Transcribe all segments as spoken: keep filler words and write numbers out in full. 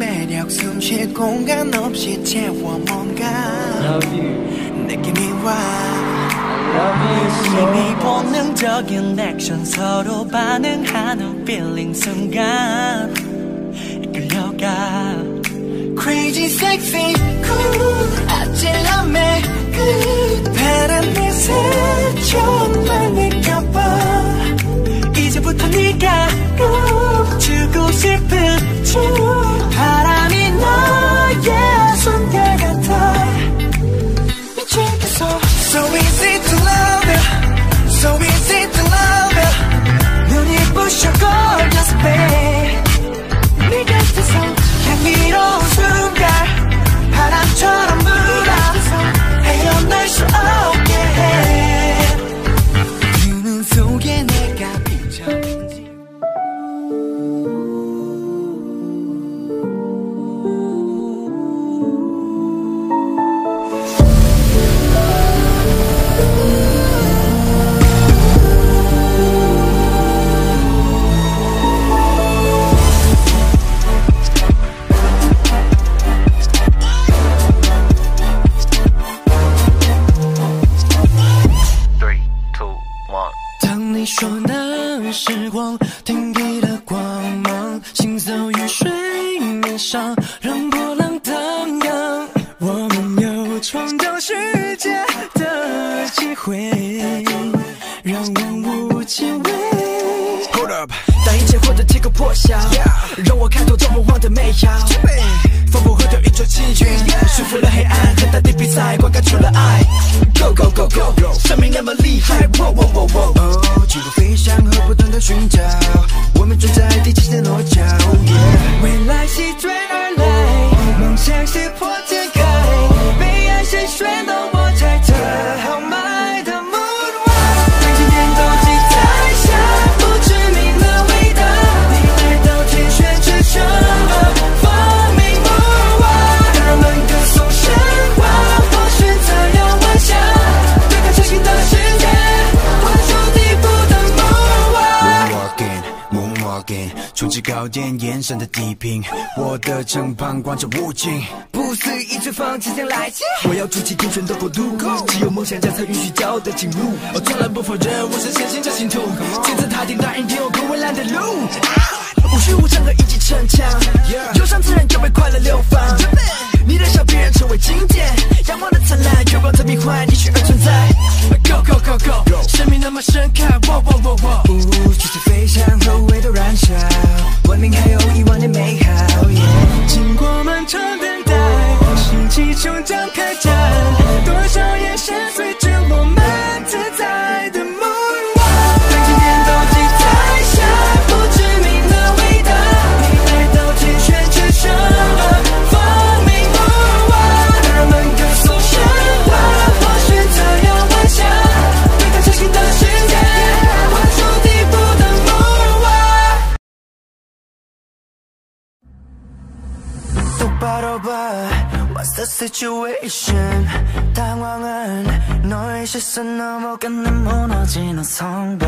매력 숨쉴 공간 없이 채워 뭔가 느낌이 와 이미 본능적인 액션 서로 반응하는 feeling 순간 이끌려가 Crazy sexy cool 아찔함의 끝 바람 내새 정말 느껴봐 이제부터 네가 꼭 주고 싶은 주 바람이 너의 손길 같아 미치겠어 So easy to love you So easy to love you 눈이 부셔 gorgeous babe 네 곁에서 향기로운 순간 바람처럼 불어 헤어날 수 없게 해 그 눈 속에 내가 비춰있지当你说那时光停止了光芒，行走于水面上，让波浪荡漾。我们有创造世界的机会，让万物齐喟。Hold up， 当一切混沌天空破晓， yeah. 让我看透这梦幻的美好。风不回头，一触即晕，束缚了黑暗，和大地比赛，灌溉出了爱。Go go go go， 生命那么厉害，喔喔喔喔。哦，记录飞翔和不断的寻找，我们正在第七天落脚。Yeah. 未来席卷而来，梦想石破天开，被爱深邃到我猜测豪迈的 moonwalk， 当今天都记在下，不知名的味道，你来到天选之城了，放明 moonwalk， 让人们歌颂神话，或许这样幻想，对抗全新的世界，画出第一步的 moonwalk。Moonwalking, moonwalking， 冲至高点延伸的地平，我的城旁光着无尽，不思议春风即将来袭，我要筑起天选的国度，只有梦想家才允许脚的进入。我从来不否认，我是相信这信徒，金字塔顶答应天有空蔚蓝的路。无需无常和一骑逞强，忧伤自然就被快乐流放。你的笑必然成为经典，阳光的灿烂，月光的迷幻，你需而存在。Go go go go， 生命那么深刻，喔喔喔喔。呜，继续飞翔，后尾都燃烧，文明还有一万年美好。Yeah. 经过漫长等待，世纪终将开展，多少眼神随着我们自在的 moonwalk， 当今天都记在下，不知名的味道，你来到天选之城了，放明 moonwalk， 让人们歌颂神话，或许这样幻想，对抗全新的世界，画出第一步的 moonwalk。똑바로 봐 What's the situation 당황한 너의 시선 넘어가는 무너지는 성벽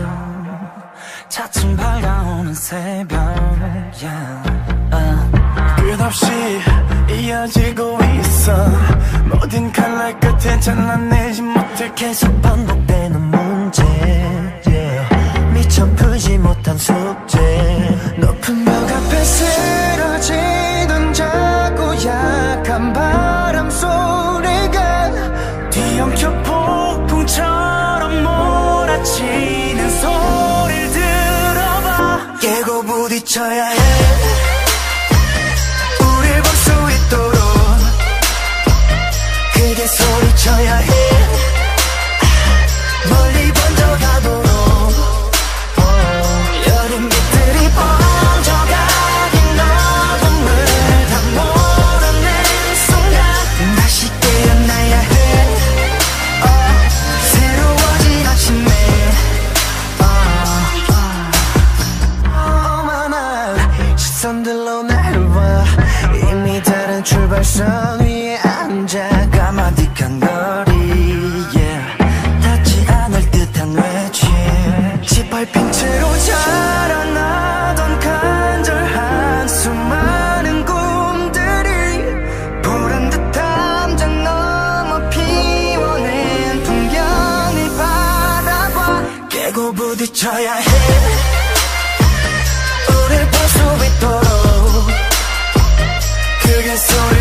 차츰 밝아오는 새벽 yeah. uh. 끝없이 이어지고 있어 모든 칼날 끝에 잘라내지 못해 계속 반복되는 문제 yeah. 미처 풀지 못한 숙제 높은 벽 앞에 쓰러지던 자꾸 약한 바람 소리가 뒤엉켜 폭풍처럼 몰아치는 소리를 들어봐 깨고 부딪혀야 해 우릴 볼 수 있도록 크게 소리쳐야 해 멀리 번져가도록 여름 빛들이 번져가긴 어둠을 다 몰아낸 순간 다시 깨어나야 해 oh, 새로워진 아침에 오만한 시선들로 나를 봐 이미 다른 출발선 위에 앉아 까마득한 거리 붙여야 해. 우릴 볼 수 있도록 그게 소리